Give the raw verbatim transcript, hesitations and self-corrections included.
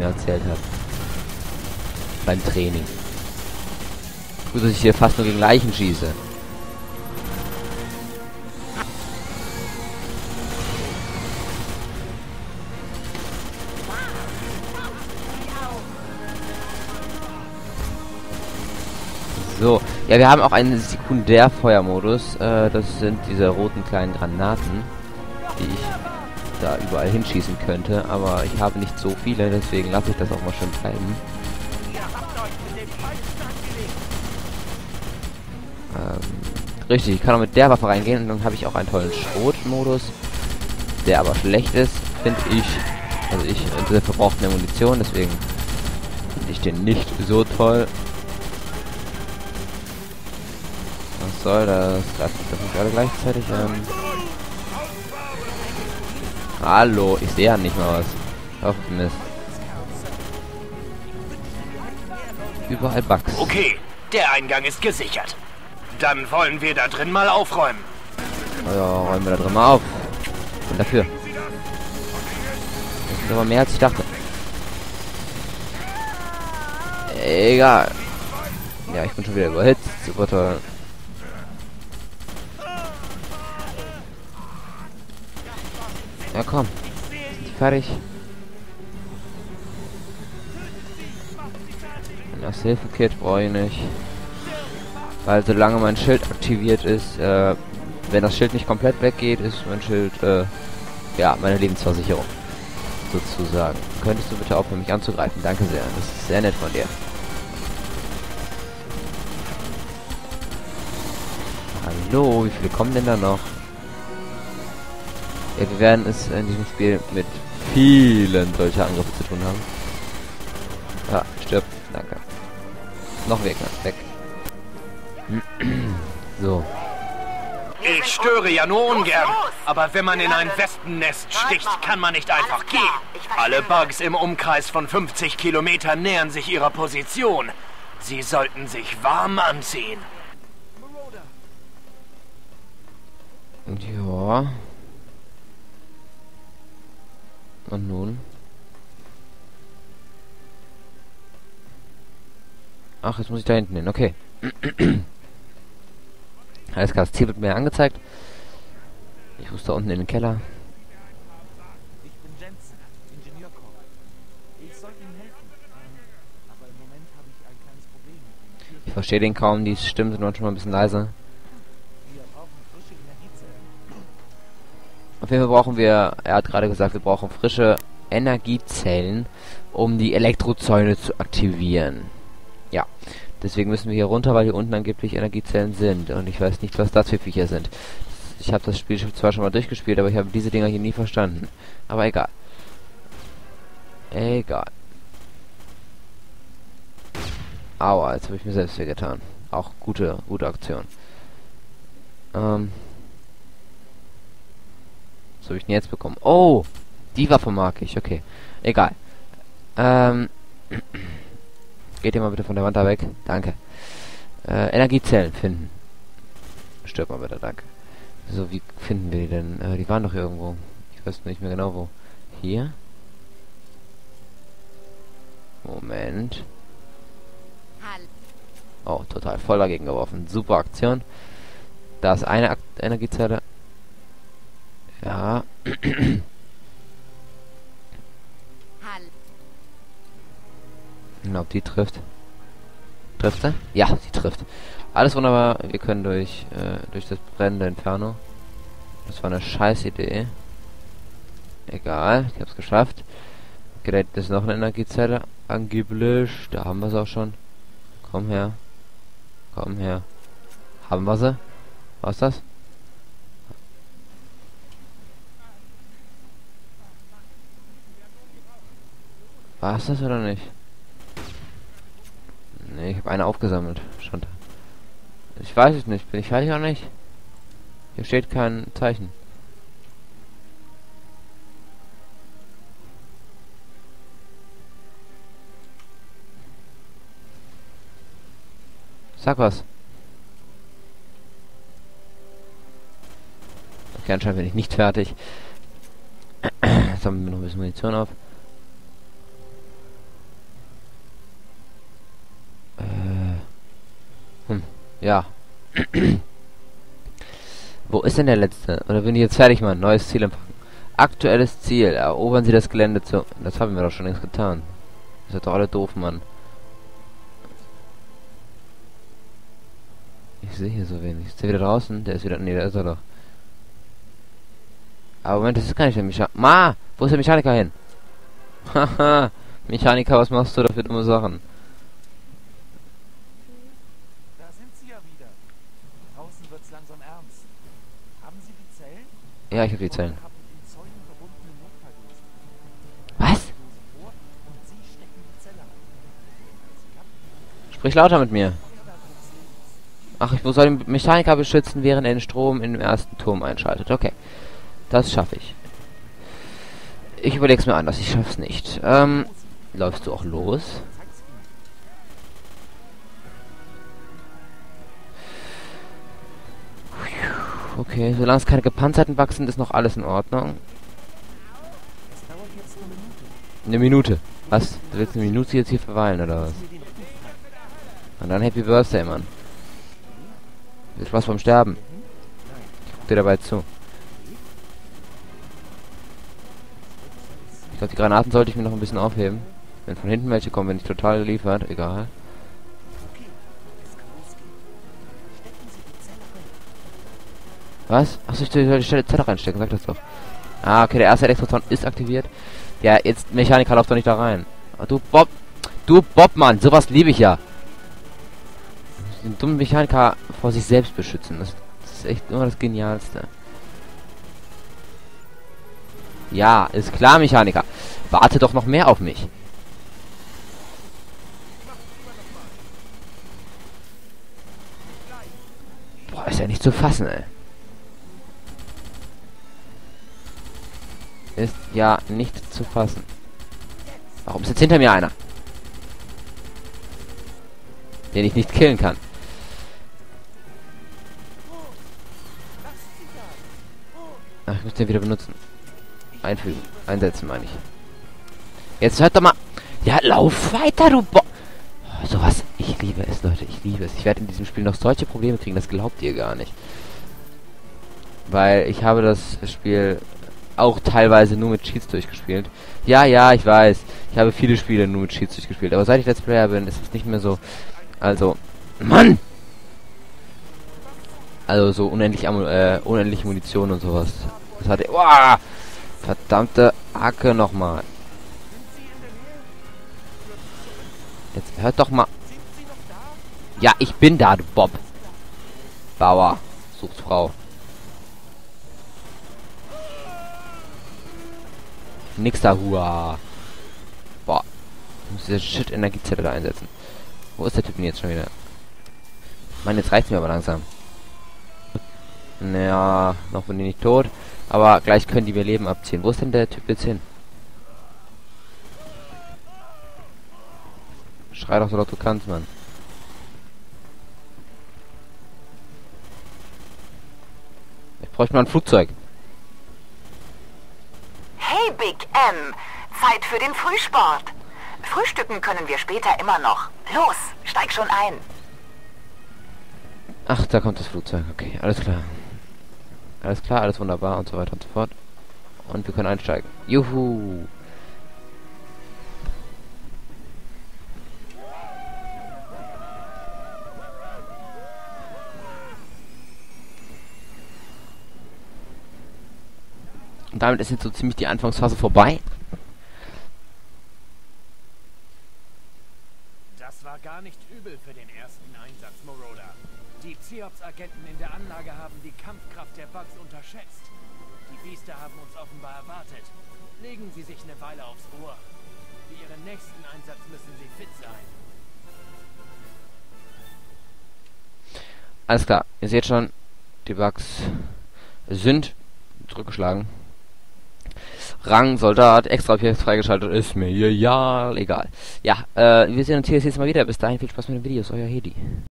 mir erzählt hat. Beim Training. Gut, dass ich hier fast nur gegen Leichen schieße. So, ja, wir haben auch einen Sekundärfeuermodus. Äh, das sind diese roten kleinen Granaten, die ich da überall hinschießen könnte. Aber ich habe nicht so viele, deswegen lasse ich das auch mal schön bleiben. Ähm, richtig, ich kann auch mit der Waffe reingehen und dann habe ich auch einen tollen Schrotmodus, der aber schlecht ist, finde ich. Also ich, der verbraucht mehr Munition, deswegen finde ich den nicht so toll. Was soll das? Greift mich das nicht alle gleichzeitig an? Hallo, ich sehe ja nicht mal was. Auf Mist. Überall Bugs. Okay, der Eingang ist gesichert. Dann wollen wir da drin mal aufräumen. Oh ja, räumen wir da drin mal auf. Und dafür. Das ist aber mehr als ich dachte. Egal. Ja, ich bin schon wieder überhitzt. Super toll. Ja, komm. Sind die fertig? Ein Erste-Hilfe-Kit brauche ich nicht. Weil solange mein Schild aktiviert ist, äh, wenn das Schild nicht komplett weggeht, ist mein Schild, äh, ja, meine Lebensversicherung. Sozusagen. Könntest du bitte aufhören, mich anzugreifen? Danke sehr. Das ist sehr nett von dir. Hallo, wie viele kommen denn da noch? Ja, wir werden es in diesem Spiel mit vielen solcher Angriffe zu tun haben. Ja, stirb. Danke. Noch weg, weg. So. Ich störe ja nur ungern, aber wenn man in ein Wespennest sticht, kann man nicht einfach gehen. Alle Bugs im Umkreis von fünfzig Kilometern nähern sich ihrer Position. Sie sollten sich warm anziehen. Ja. Und nun? Ach, jetzt muss ich da hinten hin. Okay. Alles klar, das Ziel wird mir angezeigt. Ich muss da unten in den Keller. Ich bin Jensen, Ingenieurkorps. Ich sollte Ihnen helfen, aber im Moment habe ich ein kleines Problem. Ich verstehe den kaum, die Stimmen sind manchmal ein bisschen leiser. Wir brauchen frische Energiezellen. Auf jeden Fall brauchen wir, er hat gerade gesagt, wir brauchen frische Energiezellen, um die Elektrozäune zu aktivieren. Ja, deswegen müssen wir hier runter, weil hier unten angeblich Energiezellen sind. Und ich weiß nicht, was das für Viecher sind. Ich habe das Spiel zwar schon mal durchgespielt, aber ich habe diese Dinger hier nie verstanden. Aber egal. Egal. Aua, jetzt habe ich mir selbst wehgetan. Auch gute, gute Aktion. Ähm. Was habe ich denn jetzt bekommen? Oh! Die Waffe mag ich, okay. Egal. Ähm. Geht ihr mal bitte von der Wand da weg. Danke. Äh, Energiezellen finden. Stirb mal bitte, danke. So, wie finden wir die denn? Äh, die waren doch hier irgendwo. Ich weiß nicht mehr genau wo. Hier? Moment. Oh, total voll dagegen geworfen. Super Aktion. Da ist eine Ak Energiezelle. Ja. Ob die trifft. Trifft sie? Ja, sie trifft. Alles wunderbar. Wir können durch äh, durch das brennende Inferno. Das war eine scheiß Idee. Egal, ich hab's geschafft. Okay, da ist noch eine Energiezelle. Angeblich. Da haben wir es auch schon. Komm her. Komm her. Haben wir sie? Was ist das? War es das oder nicht? Ne, ich habe eine aufgesammelt. Schon. Ich weiß es nicht. Bin ich fertig oder nicht? Hier steht kein Zeichen. Sag was. Okay, anscheinend bin ich nicht fertig. Jetzt haben wir noch ein bisschen Munition auf. Ja. Wo ist denn der letzte? Oder bin ich jetzt fertig, Mann? Neues Ziel empfangen. Aktuelles Ziel. Erobern Sie das Gelände zu... Das haben wir doch schon längst getan. Das ist doch alle doof, Mann. Ich sehe hier so wenig. Ist der wieder draußen? Der ist wieder... Nee, da ist er doch. Aber Moment, das ist gar nicht der Mechaniker. Ma! Wo ist der Mechaniker hin? Haha! Mechaniker, was machst du da für dumme Sachen? Da sind Sie ja wieder. Draußen wird's langsam ernst. Haben Sie die Zellen? Ja, ich habe die Zellen. Haben den Zäunen verbundene Notfalldosen. Was? Vor und Sie stecken die Zelle ein. Als klappt, Sprich lauter mit mir. Feuerdruck links. Ach, ich muss den Mechaniker beschützen, während er den Strom in dem ersten Turm einschaltet. Okay. Das schaffe ich. Ich überleg's mir anders. Ich schaff's nicht. Ähm, läufst du auch los? Okay, solange es keine gepanzerten Bugs sind, ist noch alles in Ordnung. Es dauert jetzt eine Minute. Eine Minute. Was? Du willst eine Minute jetzt hier verweilen, oder was? Mir den Rücken frei. Und dann Happy Birthday, Mann. Viel Spaß beim Sterben. Ich guck dir dabei zu. Ich glaube, die Granaten sollte ich mir noch ein bisschen aufheben. Wenn von hinten welche kommen, bin ich total geliefert. Egal. Okay, es kann losgehen. Stecken Sie die Zelle ein. Was? Achso, ich soll die Stelle Zelle reinstecken, sag das doch. Ah, okay, der erste Elektrozaun ist aktiviert. Ja, jetzt Mechaniker, lauf doch nicht da rein. Ah, du Bob. Du Bob, Mann, sowas liebe ich ja. Den dummen Mechaniker vor sich selbst beschützen. Das, das ist echt immer das Genialste. Ja, ist klar, Mechaniker. Warte doch noch mehr auf mich. Boah, ist ja nicht zu fassen, ey. Ist ja nicht zu fassen. Warum ist jetzt hinter mir einer? Den ich nicht killen kann. Ach, ich muss den wieder benutzen. Einfügen. Einsetzen, meine ich. Jetzt hört doch mal... Ja, lauf weiter, du Bo... Oh, sowas. Ich liebe es, Leute. Ich liebe es. Ich werde in diesem Spiel noch solche Probleme kriegen, das glaubt ihr gar nicht. Weil ich habe das Spiel auch teilweise nur mit Cheats durchgespielt. Ja, ja, ich weiß. Ich habe viele Spiele nur mit Cheats durchgespielt. Aber seit ich Let's Player bin, ist es nicht mehr so... Also... Mann! Also so unendlich, Ammu äh, unendliche Munition und sowas. Das hatte... Uah! Verdammte Hacke nochmal. Jetzt hört doch mal... Ja, ich bin da, du Bob. Bauer. Sucht Frau. Nix da, hua. Boah. Ich muss diese Shit-Energiezelle da einsetzen. Wo ist der Typ denn jetzt schon wieder? Mann, jetzt reicht's mir aber langsam. Naja, noch bin ich nicht tot. Aber gleich können die mir Leben abziehen. Wo ist denn der Typ jetzt hin? Schrei doch so laut du kannst, Mann. Ich bräuchte mal ein Flugzeug. Hey, Big M. Zeit für den Frühsport. Frühstücken können wir später immer noch. Los, steig schon ein. Ach, da kommt das Flugzeug. Okay, alles klar. Alles klar, alles wunderbar und so weiter und so fort. Und wir können einsteigen. Juhu! Und damit ist jetzt so ziemlich die Anfangsphase vorbei. Das war gar nicht übel für den ersten Einsatz, Moroder. Die Psiops-Agenten in der Anlage haben die Kampfkraft der Bugs unterschätzt. Die Biester haben uns offenbar erwartet. Legen Sie sich eine Weile aufs Ohr. Für Ihren nächsten Einsatz müssen Sie fit sein. Alles klar, ihr seht schon, die Bugs sind zurückgeschlagen. Rang, Soldat, extra Objekt freigeschaltet, ist mir ja egal. Ja, äh, wir sehen uns hier das nächste Mal wieder. Bis dahin viel Spaß mit den Videos, euer Hedi.